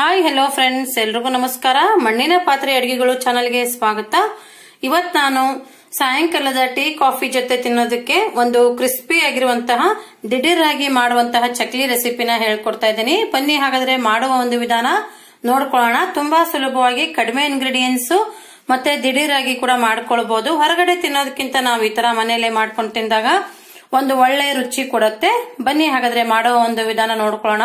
Hi hello friends, ಎಲ್ರಿಗೂ ನಮಸ್ಕಾರ. ಮಣ್ಣಿನ ಪಾತ್ರೆ ಅಡಿಗೆಗಳು ಚಾನಲ್ಗೆ ಸ್ವಾಗತ. ಇವತ್ತು ನಾನು ಸಾಯಂಕಾಲದ ಟೀ ಕಾಫಿ ಜೊತೆ ತಿನ್ನೋದಕ್ಕೆ ಒಂದು ಕ್ರಿಸ್ಪಿ ಆಗಿರುವಂತಹ ದಿಢೀರಾಗಿ ಮಾಡುವಂತಹ ಚಕ್ಲಿ ರೆಸಿಪಿನ ಹೇಳ್ಕೊಡ್ತಾ ಇದ್ದೀನಿ. ಬನ್ನಿ ಹಾಗಾದ್ರೆ ಮಾಡುವ ಒಂದು ವಿಧಾನ ನೋಡ್ಕೊಳ್ಳೋಣ. ತುಂಬಾ ಸುಲಭವಾಗಿ ಕಡಿಮೆ ಇಂಗ್ರೀಡಿಯೆಂಟ್ಸ್ ಮತ್ತೆ ದಿಢೀರಾಗಿ ಕೂಡ ಮಾಡ್ಕೊಳ್ಬಹುದು. ಹೊರಗಡೆ ತಿನ್ನೋದಕ್ಕಿಂತ ನಾವು ಈ ತರ ಮನೆಯಲ್ಲೇ ಮಾಡ್ಕೊಂಡು ತಿಂದಾಗ ಒಂದು ಒಳ್ಳೆ ರುಚಿ ಕೊಡುತ್ತೆ. ಬನ್ನಿ ಹಾಗಾದ್ರೆ ಮಾಡುವ ಒಂದು ವಿಧಾನ ನೋಡ್ಕೊಳ್ಳೋಣ.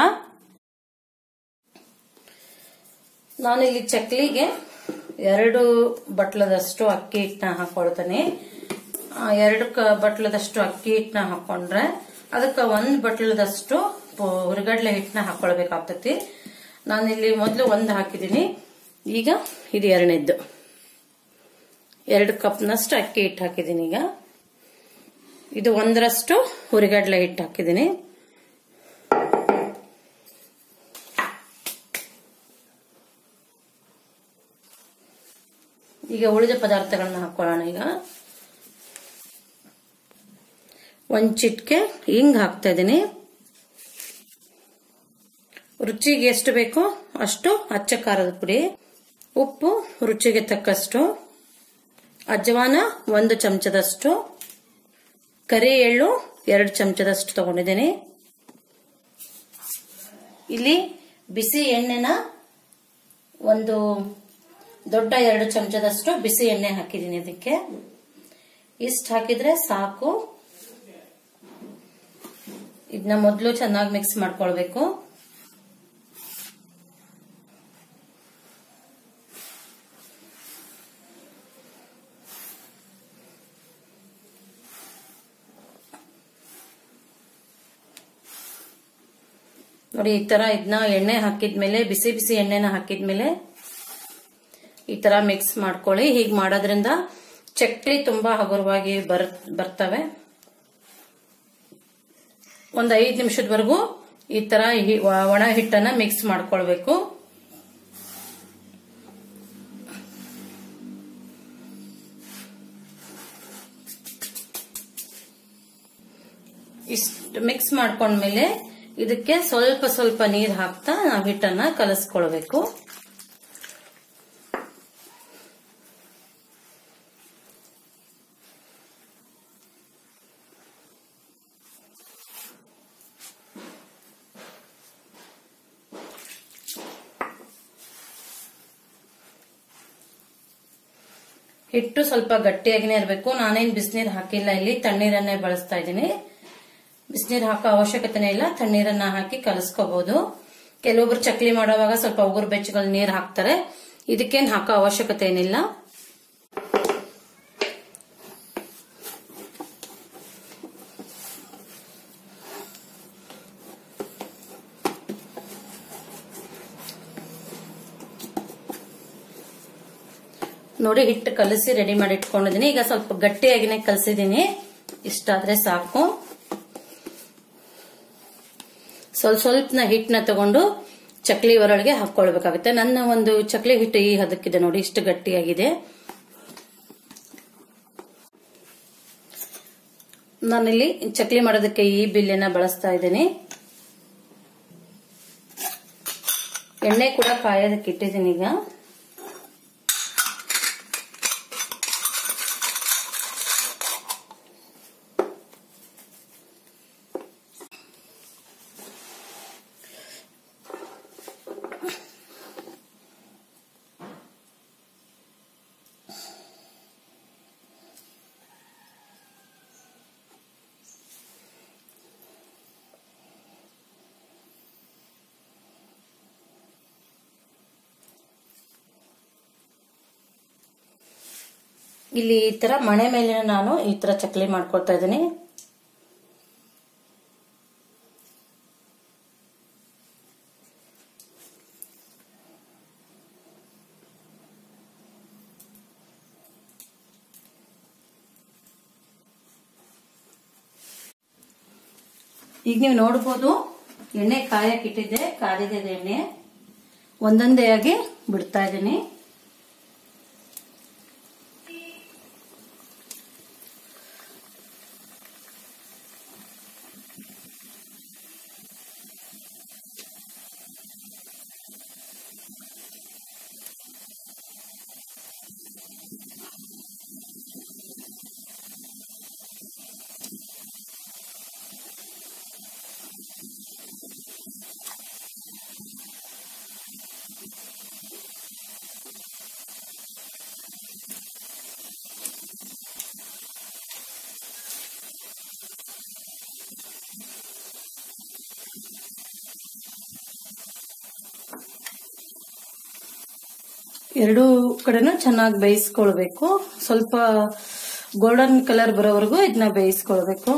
ನಾನಿಲ್ಲಿ ಚಕ್ಲಿಗೆ 2 ಬಟ್ಲದಷ್ಟು ಅಕ್ಕಿ ಹಿಟ್ಟನ್ನ ಹಾಕೊಳ್ತೇನೆ. 2 ಬಟ್ಲದಷ್ಟು ಅಕ್ಕಿ ಹಿಟ್ಟನ್ನ ಹಾಕೊಂಡ್ರೆ ಅದಕ್ಕೆ 1 ಬಟ್ಲದಷ್ಟು ಹುರಿಗಡ್ಲೆ ಹಿಟ್ಟನ್ನ ಹಾಕೊಳ್ಬೇಕಾಗ್ತತಿ. ನಾನಿಲ್ಲಿ ಮೊದಲು 1 ಹಾಕಿದ್ದೀನಿ. ಈಗ ಇದು 2ನೇದ್ದು 2 ಕಪ್ನಷ್ಟು ಅಕ್ಕಿ ಹಿಟ್ಟು ಹಾಕಿದ್ದೀನಿ. ಈಗ ಇದು 1ರಷ್ಟು ಹುರಿಗಡ್ಲೆ ಹಿಟ್ಟು ಹಾಕಿದ್ದೀನಿ. ಈಗ ಉಳಿದ ಪದಾರ್ಥಗಳನ್ನ ಹಾಕೊಳ್ಳೋಣ. ಈಗ 1 ಚಿಟಿಕೆ ಹಿಂಗ್ ಹಾಕ್ತಾ ಇದ್ದೀನಿ. ರುಚಿಗೆ ಎಷ್ಟು ಬೇಕೋ ಅಷ್ಟು ಅಚ್ಚ ಖಾರದ ಪುಡಿ, ಉಪ್ಪು ರುಚಿಗೆ ತಕ್ಕಷ್ಟು, ಅಜವಾನ 1 ಚಮಚದಷ್ಟು, ಕರಿ ಎಳ್ಳು 2 ಚಮಚದಷ್ಟು ತಗೊಂಡಿದ್ದೀನಿ. ಇಲ್ಲಿ ಬಿಸಿ ಎಣ್ಣೆನ ಒಂದು ದೊಡ್ಡ 2 ಚಮಚದಷ್ಟು ಬಿಸಿ ಎಣ್ಣೆ ಹಾಕಿದ್ದೀನಿ. ಇದಕ್ಕೆ ಇಷ್ಟು ಹಾಕಿದ್ರೆ ಸಾಕು. ಇದನ್ನ ಮೊದಲು ಚೆನ್ನಾಗಿ ಮಿಕ್ಸ್ ಮಾಡ್ಕೊಳ್ಬೇಕು. ನೋಡಿ, ಈ ತರ ಇದನ್ನ ಎಣ್ಣೆ ಹಾಕಿದ್ಮೇಲೆ, ಬಿಸಿ ಬಿಸಿ ಎಣ್ಣೆನ ಹಾಕಿದ್ಮೇಲೆ ಈ ತರ ಮಿಕ್ಸ್ ಮಾಡ್ಕೊಳ್ಳಿ. ಹೀಗೆ ಮಾಡೋದ್ರಿಂದ ಚಕ್ಲಿ ತುಂಬಾ ಹಗುರವಾಗಿ ಬರ್ತವೆ. ಒಂದು 5 ನಿಮಿಷದವರೆಗೂ ಈ ತರ ಒಣ ಹಿಟ್ಟನ್ನ ಮಿಕ್ಸ್ ಮಾಡ್ಕೊಳ್ಬೇಕು. ಇಷ್ಟು ಮಿಕ್ಸ್ ಮಾಡ್ಕೊಂಡ್ಮೇಲೆ ಇದಕ್ಕೆ ಸ್ವಲ್ಪ ಸ್ವಲ್ಪ ನೀರು ಹಾಕ್ತಾ ನಾವು ಹಿಟ್ಟನ್ನ ಕಲಸ್ಕೊಳ್ಬೇಕು. ಹಿಟ್ಟು ಸ್ವಲ್ಪ ಗಟ್ಟಿಯಾಗಿನೇ ಇರಬೇಕು. ನಾನೇನು ಬಿಸಿನೀರು ಹಾಕಿಲ್ಲ, ಇಲ್ಲಿ ತಣ್ಣೀರನ್ನೇ ಬಳಸ್ತಾ ಇದ್ದೀನಿ. ಬಿಸಿನೀರು ಹಾಕೋ ಅವಶ್ಯಕತೆನೇ ಇಲ್ಲ, ತಣ್ಣೀರನ್ನ ಹಾಕಿ ಕಲಸ್ಕೋಬಹುದು. ಕೆಲವೊಬ್ರು ಚಕ್ಲಿ ಮಾಡುವಾಗ ಸ್ವಲ್ಪ ಉಗುರು ಬೆಚ್ಚಗಳು ನೀರು ಹಾಕ್ತಾರೆ. ಇದಕ್ಕೇನು ಹಾಕೋ ಅವಶ್ಯಕತೆ ಏನಿಲ್ಲ. ನೋಡಿ, ಹಿಟ್ಟು ಕಲಸಿ ರೆಡಿ ಮಾಡಿ ಇಟ್ಕೊಂಡಿದ್ದೀನಿ. ಈಗ ಸ್ವಲ್ಪ ಗಟ್ಟಿಯಾಗಿನೇ ಕಲಸಿದ್ದೀನಿ. ಇಷ್ಟಾದ್ರೆ ಸಾಕು. ಸ್ವಲ್ಪನ ಹಿಟ್ಟನ್ನ ತಗೊಂಡು ಚಕ್ಲಿ ಒರಳಿಗೆ ಹಾಕೊಳ್ಬೇಕಾಗುತ್ತೆ. ನನ್ನ ಒಂದು ಚಕ್ಲಿ ಹಿಟ್ಟು ಈ ಹದಕ್ಕಿದೆ ನೋಡಿ, ಇಷ್ಟು ಗಟ್ಟಿಯಾಗಿದೆ. ನಾನಿಲ್ಲಿ ಚಕ್ಲಿ ಮಾಡೋದಕ್ಕೆ ಈ ಬಿಲ್ಲೆನ ಬಳಸ್ತಾ ಇದ್ದೀನಿ. ಎಣ್ಣೆ ಕೂಡ ಕಾಯೋದಕ್ಕೆ ಇಟ್ಟಿದ್ದೀನಿ. ಈಗ ಇಲ್ಲಿ ಈ ತರ ಮಣೆ ಮೇಲೆ ನಾನು ಈ ತರ ಚಕ್ಲಿ ಮಾಡ್ಕೊಳ್ತಾ ಇದ್ದೀನಿ. ಈಗ ನೀವು ನೋಡಬಹುದು, ಎಣ್ಣೆ ಕಾಯಕ್ಕೆ ಇಟ್ಟಿದ್ದೆ, ಕಾದಿದೆ ಎಣ್ಣೆ. ಒಂದೊಂದೇ ಆಗಿ ಬಿಡ್ತಾ ಇದ್ದೀನಿ. ಎರಡೂ ಕಡೆನೂ ಚೆನ್ನಾಗಿ ಬೇಯಿಸ್ಕೊಳ್ಬೇಕು. ಸ್ವಲ್ಪ ಗೋಲ್ಡನ್ ಕಲರ್ ಬರೋವರೆಗೂ ಇದನ್ನ ಬೇಯಿಸ್ಕೊಳ್ಬೇಕು.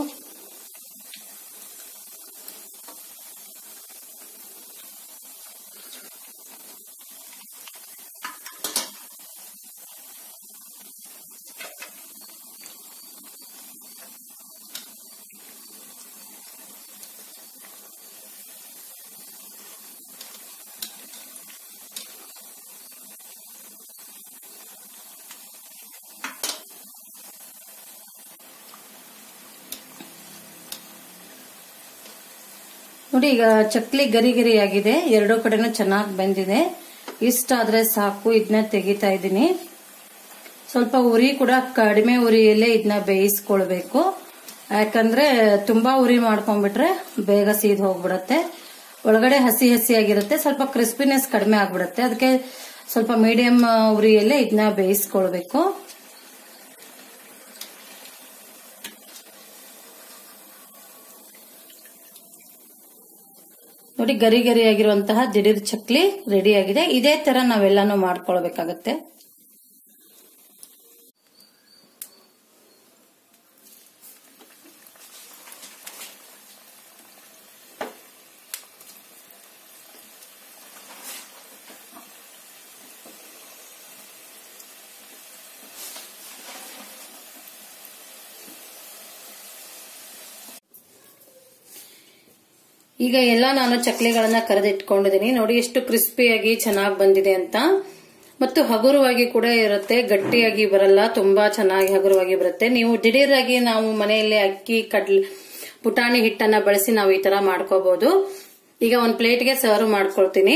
ನೋಡಿ, ಈಗ ಚಕ್ಲಿ ಗರಿ ಗರಿ ಆಗಿದೆ, ಎರಡೂ ಕಡೆನೂ ಚೆನ್ನಾಗಿ ಬೆಂದಿದೆ. ಇಷ್ಟಾದ್ರೆ ಸಾಕು. ಇದನ್ನ ತೆಗಿತಾ ಇದ್ದೀನಿ. ಸ್ವಲ್ಪ ಉರಿ ಕೂಡ ಕಡಿಮೆ ಉರಿಯಲ್ಲೇ ಇದನ್ನ ಬೇಯಿಸ್ಕೊಳ್ಬೇಕು. ಯಾಕಂದ್ರೆ ತುಂಬಾ ಉರಿ ಮಾಡ್ಕೊಂಡ್ಬಿಟ್ರೆ ಬೇಗ ಸೀದ್ ಹೋಗ್ಬಿಡತ್ತೆ. ಒಳಗಡೆ ಹಸಿ ಹಸಿ ಆಗಿರುತ್ತೆ, ಸ್ವಲ್ಪ ಕ್ರಿಸ್ಪಿನೆಸ್ ಕಡಿಮೆ ಆಗ್ಬಿಡತ್ತೆ. ಅದಕ್ಕೆ ಸ್ವಲ್ಪ ಮೀಡಿಯಂ ಉರಿಯಲ್ಲೇ ಇದನ್ನ ಬೇಯಿಸ್ಕೊಳ್ಬೇಕು. ನೋಡಿ, ಗರಿ ಗರಿ ಆಗಿರುವಂತಹ ದಿಢೀರ್ ಚಕ್ಲಿ ರೆಡಿ ಆಗಿದೆ. ಇದೇ ತರ ನಾವೆಲ್ಲಾನು ಮಾಡ್ಕೊಳ್ಬೇಕಾಗತ್ತೆ. ಈಗ ಎಲ್ಲ ನಾನು ಚಕ್ಲಿಗಳನ್ನ ಕರೆದಿಟ್ಕೊಂಡಿದ್ದೀನಿ. ನೋಡಿ ಎಷ್ಟು ಕ್ರಿಸ್ಪಿಯಾಗಿ ಚೆನ್ನಾಗಿ ಬಂದಿದೆ ಅಂತ. ಮತ್ತು ಹಗುರವಾಗಿ ಕೂಡ ಇರುತ್ತೆ, ಗಟ್ಟಿಯಾಗಿ ಬರಲ್ಲ, ತುಂಬಾ ಚೆನ್ನಾಗಿ ಹಗುರವಾಗಿ ಬರುತ್ತೆ. ನೀವು ದಿಢೀರಾಗಿ ನಾವು ಮನೆಯಲ್ಲೇ ಅಕ್ಕಿ ಪುಟಾಣಿ ಹಿಟ್ಟನ್ನ ಬಳಸಿ ನಾವು ಈ ತರ ಮಾಡ್ಕೋಬಹುದು. ಈಗ ಒಂದು ಪ್ಲೇಟ್ಗೆ ಸರ್ವ್ ಮಾಡ್ಕೊಳ್ತೀನಿ.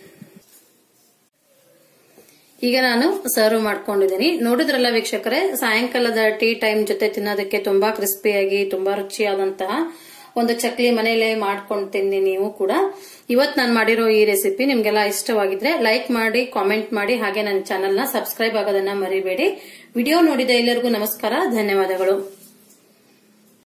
ಈಗ ನಾನು ಸರ್ವ್ ಮಾಡ್ಕೊಂಡಿದ್ದೀನಿ. ನೋಡಿದ್ರಲ್ಲ ವೀಕ್ಷಕರೇ, ಸಾಯಂಕಾಲದ ಟೀ ಟೈಮ್ ಜೊತೆ ತಿನ್ನೋದಕ್ಕೆ ತುಂಬಾ ಕ್ರಿಸ್ಪಿಯಾಗಿ ತುಂಬಾ ರುಚಿಯಾದಂತಹ ಒಂದು ಚಕ್ಲಿ ಮನೆಯಲ್ಲೇ ಮಾಡ್ಕೊಂಡು ತಿನ್ನಿ ನೀವು ಕೂಡ. ಇವತ್ತು ನಾನು ಮಾಡಿರೋ ಈ ರೆಸಿಪಿ ನಿಮ್ಗೆಲ್ಲ ಇಷ್ಟವಾಗಿದ್ರೆ ಲೈಕ್ ಮಾಡಿ, ಕಾಮೆಂಟ್ ಮಾಡಿ, ಹಾಗೆ ನನ್ನ ಚಾನೆಲ್ನ ಸಬ್ಸ್ಕ್ರೈಬ್ ಆಗೋದನ್ನ ಮರಿಬೇಡಿ. ವಿಡಿಯೋ ನೋಡಿದ ಎಲ್ಲರಿಗೂ ನಮಸ್ಕಾರ, ಧನ್ಯವಾದಗಳು.